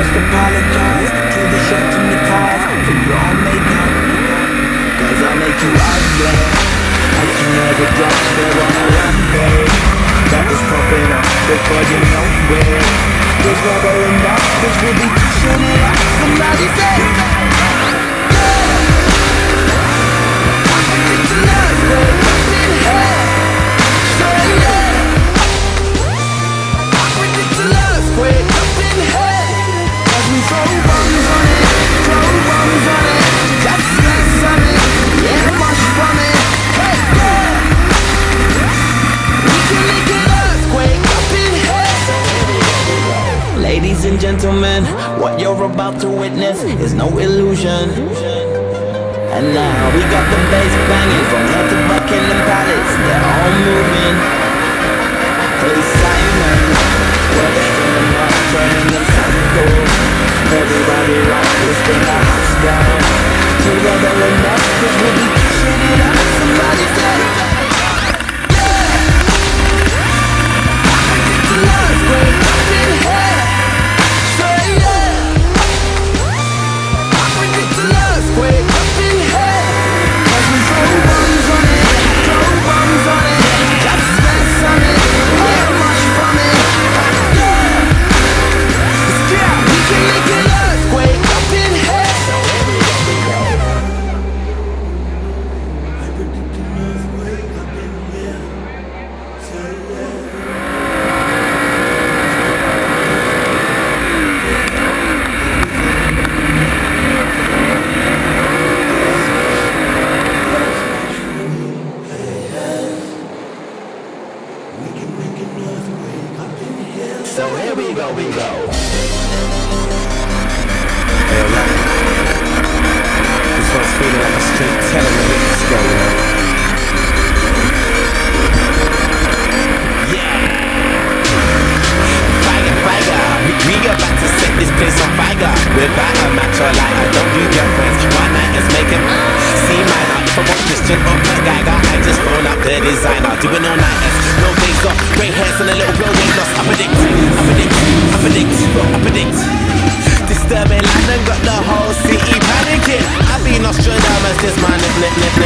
just apologize to the shirts and the ties for your makeup, cause I make you ugly. I can never drop there on a runway that was popping up before you know it. There's rubber enough, cause we'll be pushing it up. Somebody say, ladies and gentlemen, what you're about to witness is no illusion. And now we got the bass banging from here to Buckingham Palace. They're all moving. Hey Simon, we're stringing up, turning them circles. Everybody rock this thing a house down. Together enough, cause we'll be pushing it up. Somebody say, disturbing London got the whole city panicking. I've been Nostradamus, this man,